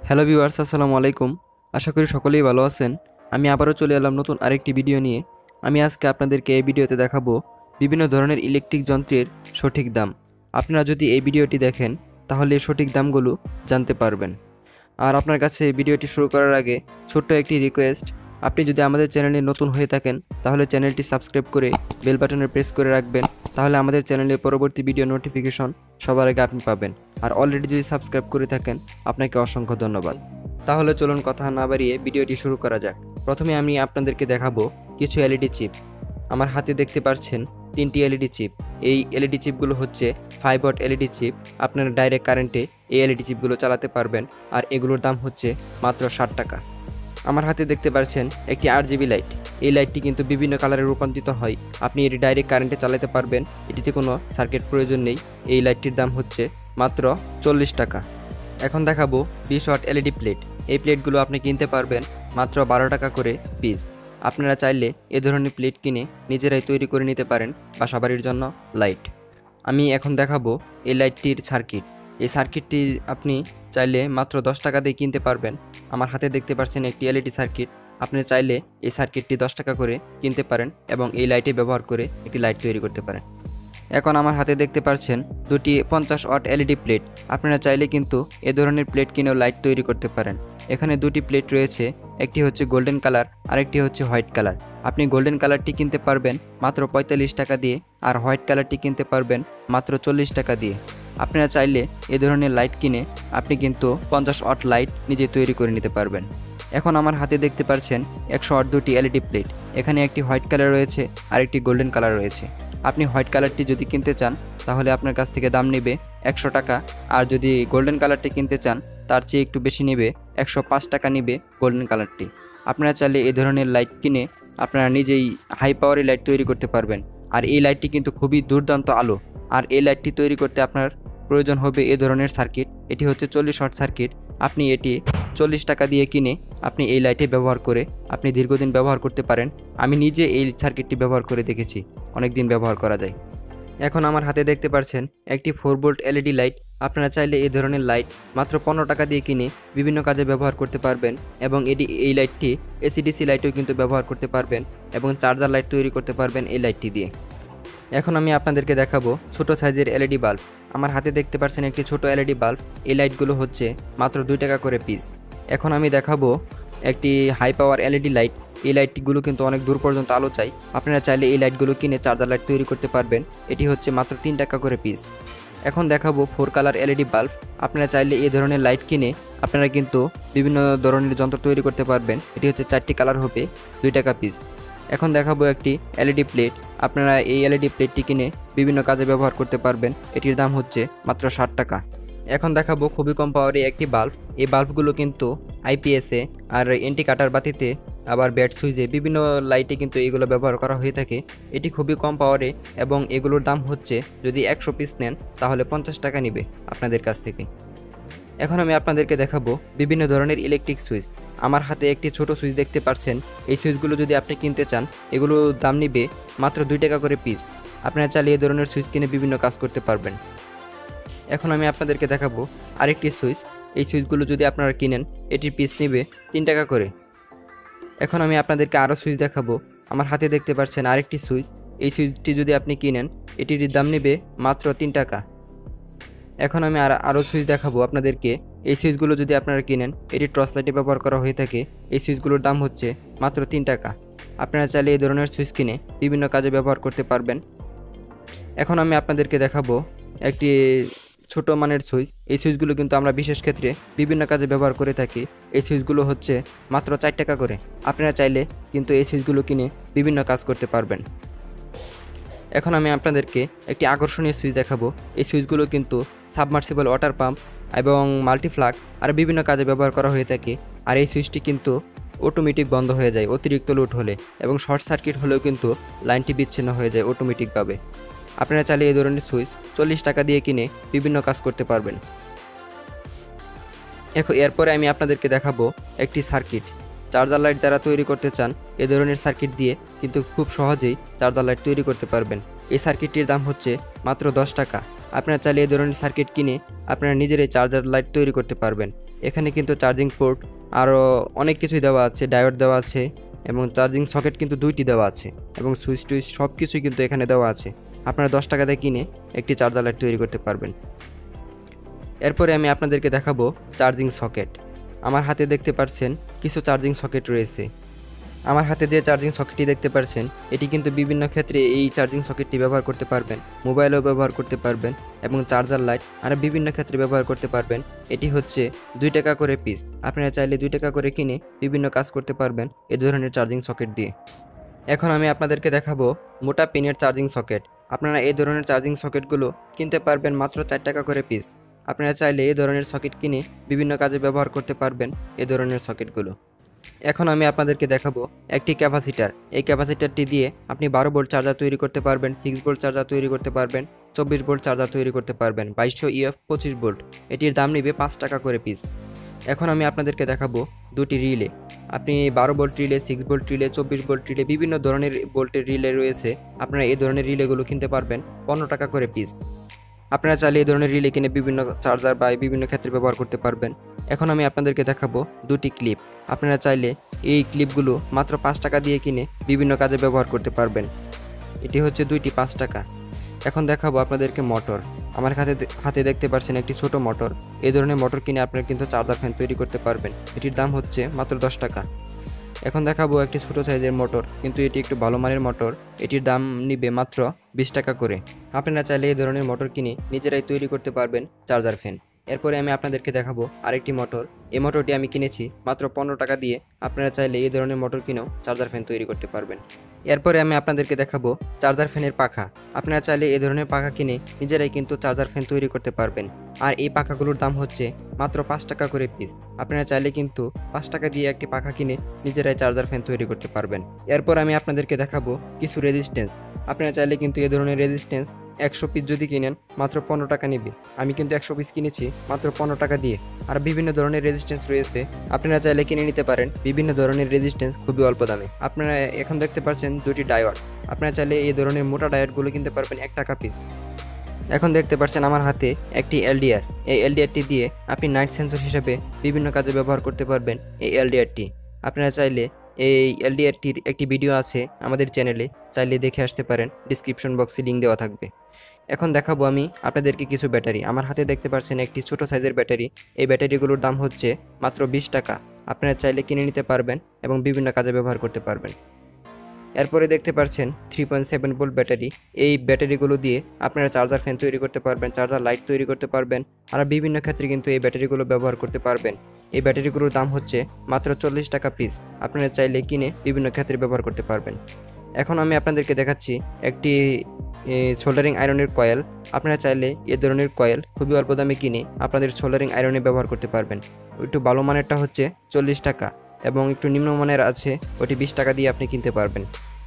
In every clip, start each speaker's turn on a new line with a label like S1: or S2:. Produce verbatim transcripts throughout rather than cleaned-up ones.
S1: Hello viewers, আসসালামু আলাইকুম। আশা করি সকলেই ভালো আছেন। আমি আবারও চলে এলাম নতুন আরেকটি ভিডিও নিয়ে। আমি আজকে আপনাদেরকে এই ভিডিওতে দেখাবো বিভিন্ন ধরনের ইলেকট্রিক যন্ত্রের সঠিক দাম। আপনারা যদি এই ভিডিওটি দেখেন তাহলে সঠিক দামগুলো জানতে পারবেন। আর আপনার কাছে ভিডিওটি শুরু করার আগে ছোট্ট একটি রিকোয়েস্ট, আপনি যদি আমাদের চ্যানেলে নতুন হয়ে থাকেন তাহলে চ্যানেলটি সাবস্ক্রাইব করে বেল বাটনে প্রেস করে রাখবেন, তাহলে আমাদের চ্যানেলে পরবর্তী ভিডিও নোটিফিকেশন সবার আগে আপনি পাবেন। আর অলরেডি যদি সাবস্ক্রাইব করে থাকেন আপনাকে অসংখ্য ধন্যবাদ। তাহলে চলুন কথা না বাড়িয়ে ভিডিওটি শুরু করা যাক। প্রথমে আমি আপনাদেরকে দেখাবো কিছু এলইডি চিপ। আমার হাতে দেখতে পাচ্ছেন তিনটি এলইডি চিপ। এই এলইডি চিপগুলো হচ্ছে ফাইভ ওয়াট এলইডি চিপ। আপনারা ডাইরেক্ট কারেন্টে এই এলইডি চিপগুলো চালাতে পারবেন, আর এগুলোর দাম হচ্ছে মাত্র ষাট টাকা। আমার হাতে দেখতে পাচ্ছেন একটি আট জিবি লাইট। এই লাইটটি কিন্তু বিভিন্ন কালারে রূপান্তরিত হয়। আপনি এটি ডাইরেক্ট কারেন্টে চালাতে পারবেন, এটিতে কোনো সার্কিট প্রয়োজন নেই। এই লাইটটির দাম হচ্ছে মাত্র চল্লিশ টাকা। এখন দেখাবো বিশ ওয়াট এলইডি প্লেট। এই প্লেটগুলো আপনি কিনতে পারবেন মাত্র বারো টাকা করে পিস। আপনারা চাইলে এ ধরনের প্লেট কিনে নিজেরাই তৈরি করে নিতে পারেন বাসাবাড়ির জন্য লাইট। আমি এখন দেখাবো এই লাইটটির সার্কিট। এই সার্কিটটি আপনি চাইলে মাত্র দশ টাকা দিয়ে কিনতে পারবেন। আমার হাতে দেখতে পাচ্ছেন একটি এলইডি সার্কিট। আপনি চাইলে এই সার্কিটটি দশ টাকা করে কিনতে পারেন এবং এই লাইটে ব্যবহার করে একটি লাইট তৈরি করতে পারেন। এখন আমার হাতে দেখতে পাচ্ছেন দুটি পঞ্চাশ ওয়াট এলইডি প্লেট। আপনারা চাইলে কিন্তু এ ধরনের প্লেট কিনেও লাইট তৈরি করতে পারেন। এখানে দুটি প্লেট রয়েছে, একটি হচ্ছে গোল্ডেন কালার আর একটি হচ্ছে হোয়াইট কালার। আপনি গোল্ডেন কালারটি কিনতে পারবেন মাত্র পঁয়তাল্লিশ টাকা দিয়ে, আর হোয়াইট কালারটি কিনতে পারবেন মাত্র চল্লিশ টাকা দিয়ে। আপনারা চাইলে এ ধরনের লাইট কিনে আপনি কিন্তু পঞ্চাশ ওয়াট লাইট নিজে তৈরি করে নিতে পারবেন। এখন আমার হাতে দেখতে পাচ্ছেন একশো ওয়াট দুটি এলইডি প্লেট। এখানে একটি হোয়াইট কালার রয়েছে আর একটি গোল্ডেন কালার রয়েছে। আপনি হোয়াইট কালারটি যদি কিনতে চান তাহলে আপনার কাছ থেকে দাম নেবে একশো টাকা, আর যদি গোল্ডেন কালারটি কিনতে চান তার চেয়ে একটু বেশি নেবে, একশো পাঁচ টাকা নেবে গোল্ডেন কালারটি। আপনারা চাইলে এই ধরনের লাইট কিনে আপনারা নিজেই হাই পাওয়ারি লাইট তৈরি করতে পারবেন। আর এই লাইটটি কিন্তু খুবই দুর্দান্ত আলো। আর এই লাইটটি তৈরি করতে আপনার প্রয়োজন হবে এ ধরনের সার্কিট। এটি হচ্ছে চল্লিশ ওয়াট সার্কিট। আপনি এটি চল্লিশ টাকা দিয়ে কিনে আপনি এই লাইটে ব্যবহার করে আপনি দীর্ঘদিন ব্যবহার করতে পারেন। আমি নিজে এই সার্কিটটি ব্যবহার করে দেখেছি, অনেক দিন ব্যবহার করা যায়। এখন আমার হাতে দেখতে পাচ্ছেন একটি ফোর ভোল্ট এলইডি লাইট। আপনারা চাইলে এই ধরনের লাইট মাত্র পনেরো টাকা দিয়ে কিনে বিভিন্ন কাজে ব্যবহার করতে পারবেন, এবং এটি এই লাইটটি এসিডিসি লাইটেও কিন্তু ব্যবহার করতে পারবেন এবং চার্জার লাইট তৈরি করতে পারবেন এই লাইটটি দিয়ে। এখন আমি আপনাদেরকে দেখাবো ছোট সাইজের এলইডি বাল্ব। আমার হাতে দেখতে পাচ্ছেন একটি ছোট এলইডি বাল্ব। এই লাইটগুলো হচ্ছে মাত্র দুই টাকা করে পিস। এখন আমি দেখাবো একটি হাই পাওয়ার এলইডি লাইট। এই লাইটগুলো কিন্তু অনেক দূর পর্যন্ত আলো চাই। আপনারা চাইলে এই লাইটগুলো কিনে চার্জার লাইট তৈরি করতে পারবেন। এটি হচ্ছে মাত্র তিন টাকা করে পিস। এখন দেখাবো ফোর কালার এলইডি বাল্ব। আপনারা চাইলে এই ধরনের লাইট কিনে আপনারা কিন্তু বিভিন্ন ধরনের যন্ত্র তৈরি করতে পারবেন। এটি হচ্ছে চারটি কালার হবে, দুই টাকা পিস। এখন দেখাবো একটি এলইডি প্লেট। আপনারা এই এলইডি প্লেটটি কিনে বিভিন্ন কাজে ব্যবহার করতে পারবেন। এটির দাম হচ্ছে মাত্র ষাট টাকা। এখন দেখাবো খুবই কম পাওয়ারে একটি বাল্ব। এই বাল্বগুলো কিন্তু আইপিএসে আর এন্টি কাটার বাতিতে, আবার ব্যাট সুইচে, বিভিন্ন লাইটে কিন্তু এগুলো ব্যবহার করা হয়ে থাকে। এটি খুবই কম পাওয়ারে এবং এগুলোর দাম হচ্ছে যদি একশো পিস নেন তাহলে পঞ্চাশ টাকা নেবে আপনাদের কাছ থেকে। এখন আমি আপনাদেরকে দেখাবো বিভিন্ন ধরনের ইলেকট্রিক সুইচ। আমার হাতে একটি ছোট সুইচ দেখতে পাচ্ছেন। এই সুইচগুলো যদি আপনি কিনতে চান এগুলো দাম নিবে মাত্র দুই টাকা করে পিস। আপনারা চাইলে এই ধরনের সুইচ কিনে বিভিন্ন কাজ করতে পারবেন। এখন আমি আপনাদেরকে দেখাবো আরেকটি সুইচ। এই সুইচগুলো যদি আপনারা কিনেন এটির পিস নেবে তিন টাকা করে। এখন আমি আপনাদেরকে আরও সুইচ দেখাবো। আমার হাতে দেখতে পাচ্ছেন আরেকটি সুইচ। এই সুইচটি যদি আপনি কিনেন এটির দাম নেবে মাত্র তিন টাকা। এখন আমি আর আরও সুইচ দেখাবো আপনাদেরকে। এই সুইচগুলো যদি আপনারা কিনেন এটি টর্চ লাইটে ব্যবহার করা হয়ে থাকে। এই সুইচগুলোর দাম হচ্ছে মাত্র তিন টাকা। আপনারা চাইলে এই ধরনের সুইচ কিনে বিভিন্ন কাজে ব্যবহার করতে পারবেন। এখন আমি আপনাদেরকে দেখাবো একটি ছোট মানের সুইচ। এই সুইচগুলো কিন্তু আমরা বিশেষ ক্ষেত্রে বিভিন্ন কাজে ব্যবহার করে থাকি। এই সুইচগুলো হচ্ছে মাত্র চার টাকা করে। আপনারা চাইলে কিন্তু এই সুইচগুলো কিনে বিভিন্ন কাজ করতে পারবেন। এখন আমি আপনাদেরকে একটি আকর্ষণীয় সুইচ দেখাবো। এই সুইচগুলো কিন্তু সাবমার্সিবল ওয়াটার পাম্প এবং মাল্টিফ্লাগ আর বিভিন্ন কাজে ব্যবহার করা হয়ে থাকে। আর এই সুইচটি কিন্তু অটোমেটিক বন্ধ হয়ে যায় অতিরিক্ত লোড হলে, এবং শর্ট সার্কিট হলেও কিন্তু লাইনটি বিচ্ছিন্ন হয়ে যায় অটোমেটিকভাবে। আপনারা চাইলে এই ধরনের সুইচ চল্লিশ টাকা দিয়ে কিনে বিভিন্ন কাজ করতে পারবেন। এখন এরপরে আমি আপনাদেরকে দেখাবো একটি সার্কিট। চার্জার লাইট যারা তৈরি করতে চান এ ধরনের সার্কিট দিয়ে কিন্তু খুব সহজেই চার্জার লাইট তৈরি করতে পারবেন। এই সার্কিটটির দাম হচ্ছে মাত্র দশ টাকা। আপনারা চাইলে এই ধরনের সার্কিট কিনে আপনারা নিজেরাই চার্জার লাইট তৈরি করতে পারবেন। এখানে কিন্তু চার্জিং পোর্ট আরও অনেক কিছুই দেওয়া আছে, ডায়োড দেওয়া আছে এবং চার্জিং সকেট কিন্তু দুইটি দেওয়া আছে এবং সুইচ টুইচ সব কিছুই কিন্তু এখানে দেওয়া আছে। আপনারা দশ টাকা দিয়ে কিনে একটি চার্জার লাইট তৈরি করতে পারবেন। এরপরে আমি আপনাদেরকে দেখাবো চার্জিং সকেট। আমার হাতে দেখতে পাচ্ছেন কিছু চার্জিং সকেট রয়েছে। আমার হাতে যে চার্জিং সকেটটি দেখতে পাচ্ছেন এটি কিন্তু বিভিন্ন ক্ষেত্রে এই চার্জিং সকেটটি ব্যবহার করতে পারবেন, মোবাইলেও ব্যবহার করতে পারবেন এবং চার্জার লাইট আর বিভিন্ন ক্ষেত্রে ব্যবহার করতে পারবেন। এটি হচ্ছে দুই টাকা করে পিস। আপনারা চাইলে দুই টাকা করে কিনে বিভিন্ন কাজ করতে পারবেন এই ধরনের চার্জিং সকেট দিয়ে। এখন আমি আপনাদেরকে দেখাবো মোটা পিনের চার্জিং সকেট। আপনারা এই ধরনের চার্জিং সকেটগুলো কিনতে পারবেন মাত্র চার টাকা করে পিস। আপনারা চাইলে এই ধরনের সকেট কিনে বিভিন্ন কাজে ব্যবহার করতে পারবেন এই ধরনের সকেটগুলো। এখন আমি আপনাদেরকে দেখাবো একটি ক্যাপাসিটার। এই ক্যাপাসিটারটি দিয়ে আপনি বারো ভোল্ট চার্জার তৈরি করতে পারবেন, সিক্স ভোল্ট চার্জার তৈরি করতে পারবেন, চব্বিশ ভোল্ট চার্জার তৈরি করতে পারবেন, বাইশশো ইএফ পঁচিশ ভোল্ট। এটির দাম নেবে পাঁচ টাকা করে পিস। এখন আমি আপনাদেরকে দেখাবো দুটি রিলে। আপনি বারো volt relay, six volt relay, চব্বিশ ভোল্ট রিলে, বিভিন্ন ধরনের ভোল্টের রিলে রয়েছে। আপনারা এই ধরনের রিলেগুলো কিনতে পারবেন পনেরো টাকা করে পিস। আপনারা চাইলে এই ধরনের রিলে কিনে বিভিন্ন চার্জার বা বিভিন্ন ক্ষেত্রে ব্যবহার করতে পারবেন। এখন আমি আপনাদেরকে দেখাবো দুটি ক্লিপ। আপনারা চাইলে এই ক্লিপগুলো মাত্র পাঁচ টাকা দিয়ে কিনে বিভিন্ন কাজে ব্যবহার করতে পারবেন। এটি হচ্ছে দুইটি পাঁচ টাকা। এখন দেখাবো আপনাদেরকে মোটর। আমার হাতে হাতে দেখতে পাচ্ছেন একটি ছোট মোটর। এই ধরনের মোটর কিনে আপনারা কিন্তু চার্জার ফ্যান তৈরি করতে পারবেন। এটির দাম হচ্ছে মাত্র দশ টাকা। এখন দেখাবো একটি ছোট সাইজের মোটর, কিন্তু এটি একটু ভালো মানের মোটর। এটির দাম নিবে মাত্র বিশ টাকা করে। আপনারা চাইলে এই ধরনের মোটর কিনে নিজেরাই তৈরি করতে পারবেন চার্জার ফ্যান। এরপরে আমি আপনাদেরকে দেখাবো আরেকটি মোটর। এই মোটরটি আমি কিনেছি মাত্র পনেরো টাকা দিয়ে। আপনারা চাইলে এই ধরনের মোটর কিনেও চার্জার ফ্যান তৈরি করতে পারবেন। এরপরে আমি আপনাদেরকে দেখাবো চার্জার ফ্যানের পাখা। আপনারা চাইলে এই ধরনের পাখা কিনে নিজেরাই কিন্তু চার্জার ফ্যান তৈরি করতে পারবেন। আর এই পাখাগুলোর দাম হচ্ছে মাত্র পাঁচ টাকা করে পিস। আপনারা চাইলে কিন্তু পাঁচ টাকা দিয়ে একটি পাখা কিনে নিজেরাই চার্জার ফ্যান তৈরি করতে পারবেন। এরপর আমি আপনাদেরকে দেখাবো কিছু রেজিস্ট্যান্স। আপনারা চাইলে কিন্তু এই ধরনের রেজিস্ট্যান্স একশো পিস যদি কিনেন মাত্র পনেরো টাকা নেবে। আমি কিন্তু একশো পিস কিনেছি মাত্র পনেরো টাকা দিয়ে। আর বিভিন্ন ধরনের রেজিস্ট্যান্স রয়েছে, আপনারা চাইলে কিনে নিতে পারেন বিভিন্ন ধরনের রেজিস্ট্যান্স খুবই অল্প দামে। আপনারা এখন দেখতে পাচ্ছেন দুটি ডায়োড। আপনারা চাইলে এই ধরনের মোটা ডায়োডগুলো কিনতে পারবেন এক টাকা পিস। এখন দেখতে পাচ্ছেন আমার হাতে একটি এলডিআর। এই এলডিআরটি দিয়ে আপনি নাইট সেন্সর হিসেবে বিভিন্ন কাজে ব্যবহার করতে পারবেন এই এলডিআরটি। আপনারা চাইলে এই এলডিআরটির একটি ভিডিও আছে আমাদের চ্যানেলে, চাইলে দেখে আসতে পারেন, ডিসক্রিপশন বক্সে লিঙ্ক দেওয়া থাকবে। এখন দেখাবো আমি আপনাদেরকে কিছু ব্যাটারি। আমার হাতে দেখতে পাচ্ছেন একটি ছোট সাইজের ব্যাটারি। এই ব্যাটারিগুলোর দাম হচ্ছে মাত্র বিশ টাকা। আপনারা চাইলে কিনে নিতে পারবেন এবং বিভিন্ন কাজে ব্যবহার করতে পারবেন। এরপরে দেখতে পাচ্ছেন three point seven volt battery. এই ব্যাটারিগুলো দিয়ে আপনারা চার্জার ফ্যান তৈরি করতে পারবেন, চার্জার লাইট তৈরি করতে পারবেন, আর বিভিন্ন ক্ষেত্রে কিন্তু এই ব্যাটারিগুলো ব্যবহার করতে পারবেন। এই ব্যাটারিগুলোর দাম হচ্ছে মাত্র চল্লিশ টাকা পিস। আপনারা চাইলে কিনে বিভিন্ন ক্ষেত্রে ব্যবহার করতে পারবেন। এখন আমি আপনাদেরকে দেখাচ্ছি একটি সোল্ডারিং আয়রনের কয়েল। আপনারা চাইলে এ ধরনের কয়েল খুবই অল্প দামে কিনে আপনাদের সোল্ডারিং আয়রনে ব্যবহার করতে পারবেন। একটু ভালো মানেরটা হচ্ছে চল্লিশ টাকা এবং একটু নিম্নমানের আছে, ওটি বিশ টাকা দিয়ে আপনি কিনতে পারবেন।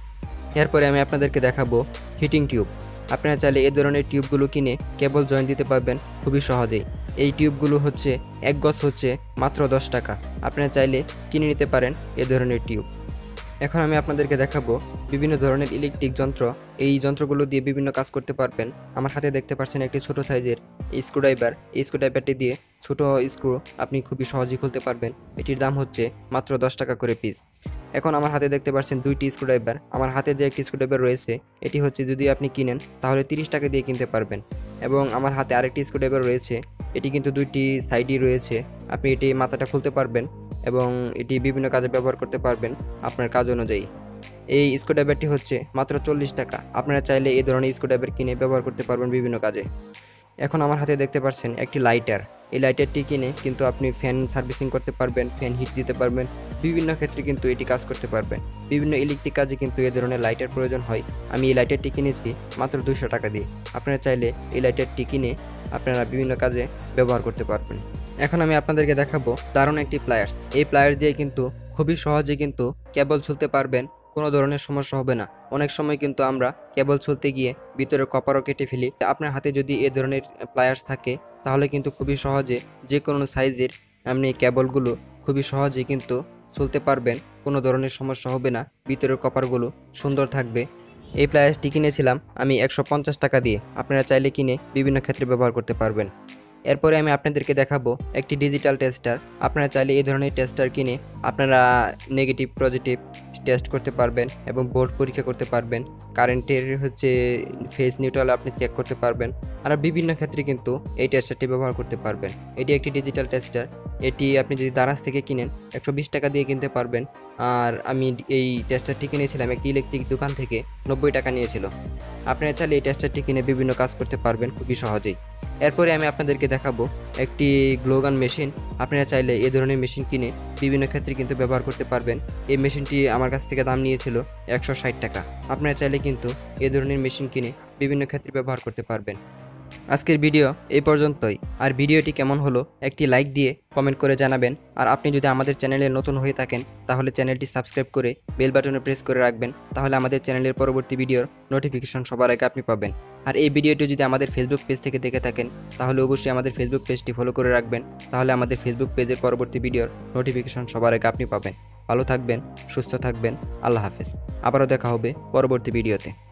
S1: এরপরে আমি আপনাদেরকে দেখাবো হিটিং টিউব। আপনারা চাইলে এই ধরনের টিউবগুলো কিনে কেবল জয়েন দিতে পারবেন খুবই সহজেই। এই টিউবগুলো হচ্ছে এক গজ হচ্ছে মাত্র দশ টাকা। আপনারা চাইলে কিনে নিতে পারেন এ ধরনের টিউব। এখন আমি আপনাদেরকে দেখাবো বিভিন্ন ধরনের ইলেকট্রিক যন্ত্র। এই যন্ত্রগুলো দিয়ে বিভিন্ন কাজ করতে পারবেন। আমার হাতে দেখতে পাচ্ছেন একটি ছোট সাইজের স্ক্রুড্রাইভার। এই স্ক্রুড্রাইভারটি দিয়ে ছোট স্ক্রু আপনি খুবই সহজেই খুলতে পারবেন। এটির দাম হচ্ছে মাত্র দশ টাকা করে পিস। এখন আমার হাতে দেখতে পাচ্ছেন দুইটি স্ক্রুড্রাইভার। আমার হাতে যে একটি স্ক্রুড্রাইভার রয়েছে এটি হচ্ছে যদি আপনি কিনেন তাহলে তিরিশ টাকা দিয়ে কিনতে পারবেন। এবং আমার হাতে আরেকটি স্ক্রুড্রাইভার রয়েছে, এটি কিন্তু দুইটি সাইডই রয়েছে। আপনি এটি মাথাটা খুলতে পারবেন এবং এটি বিভিন্ন কাজে ব্যবহার করতে পারবেন আপনার কাজ অনুযায়ী। এই স্ক্রুড্রাইভারটি হচ্ছে মাত্র চল্লিশ টাকা। আপনারা চাইলে এই ধরনের স্ক্রুড্রাইভার কিনে ব্যবহার করতে পারবেন বিভিন্ন কাজে। এখন আমার হাতে দেখতে পাচ্ছেন একটি লাইটার। এই লাইটারটি কিনে কিন্তু আপনি ফ্যান সার্ভিসিং করতে পারবেন, ফ্যান হিট দিতে পারবেন, বিভিন্ন ক্ষেত্রে কিন্তু এটি কাজ করতে পারবেন। বিভিন্ন ইলেকট্রিক কাজে কিন্তু এই ধরনের লাইটার প্রয়োজন হয়। আমি এই লাইটারটি কিনেছি মাত্র দুশো টাকা দিয়ে। আপনারা চাইলে এই লাইটারটি কিনে আপনারা বিভিন্ন কাজে ব্যবহার করতে পারবেন। এখন আমি আপনাদেরকে দেখাবো দারুণ একটি প্লায়ার্স। এই প্লায়ার্স দিয়ে কিন্তু খুবই সহজে কিন্তু কেবল ছুলতে পারবেন, কোনো ধরনের সমস্যা হবে না। অনেক সময় কিন্তু আমরা কেবল ছুলতে গিয়ে ভিতরে কপারও কেটে ফেলি। আপনার হাতে যদি এই ধরনের প্লায়ার্স থাকে তাহলে কিন্তু খুবই সহজে যে কোনো সাইজের আপনি কেবলগুলো খুবই সহজে কিন্তু ছুলতে পারবেন, কোনো ধরনের সমস্যা হবে না, ভিতরের কপারগুলো সুন্দর থাকবে। এই প্লায়ার্সটি কিনেছিলাম আমি একশো পঞ্চাশ টাকা দিয়ে। আপনারা চাইলে কিনে বিভিন্ন ক্ষেত্রে ব্যবহার করতে পারবেন। এরপরে আমি আপনাদেরকে দেখাবো একটি ডিজিটাল টেস্টার। আপনারা চাইলে এই ধরনের টেস্টার কিনে আপনারা নেগেটিভ পজিটিভ টেস্ট করতে পারবেন এবং বোল্ট পরীক্ষা করতে পারবেন, কারেন্টের হচ্ছে ফেজ নিউট্রাল আপনি চেক করতে পারবেন, আর বিভিন্ন ক্ষেত্রে কিন্তু এই টেস্টারটি ব্যবহার করতে পারবেন। এটি একটি ডিজিটাল টেস্টার। এটি আপনি যদি দারাজ থেকে কিনেন একশো বিশ টাকা দিয়ে কিনতে পারবেন, আর আমি এই টেস্টারটি কিনেছিলাম একটি ইলেকট্রিক দোকান থেকে, নব্বই টাকা নিয়েছিল। আপনারা চাইলে এই টেস্টারটি কিনে বিভিন্ন কাজ করতে পারবেন খুবই সহজেই। এরপরে আমি আপনাদেরকে দেখাবো একটি গ্লোগান মেশিন। আপনারা চাইলে এই ধরনের মেশিন কিনে বিভিন্ন ক্ষেত্রে কিন্তু ব্যবহার করতে পারবেন। এই মেশিনটি আমার কাছ থেকে দাম নিয়েছিল একশো ষাট টাকা। আপনারা চাইলে কিন্তু এই ধরনের মেশিন কিনে বিভিন্ন ক্ষেত্রে ব্যবহার করতে পারবেন। আজকের ভিডিও এই পর্যন্তই। আর ভিডিওটি কেমন হলো একটি লাইক দিয়ে কমেন্ট করে জানাবেন। আর আপনি যদি আমাদের চ্যানেলে নতুন হয়ে থাকেন তাহলে চ্যানেলটি সাবস্ক্রাইব করে বেল বাটনে প্রেস করে রাখবেন, তাহলে আমাদের চ্যানেলের পরবর্তী ভিডিওর নোটিফিকেশন সবার আগে আপনি পাবেন। আর এই ভিডিওটি যদি আমাদের ফেসবুক পেজ থেকে দেখে থাকেন তাহলে অবশ্যই আমাদের ফেসবুক পেজটি ফলো করে রাখবেন, তাহলে আমাদের ফেসবুক পেজের পরবর্তী ভিডিওর নোটিফিকেশন সবার আগে আপনি পাবেন। ভালো থাকবেন, সুস্থ থাকবেন, আল্লাহ হাফেজ। আবারও দেখা হবে পরবর্তী ভিডিওতে।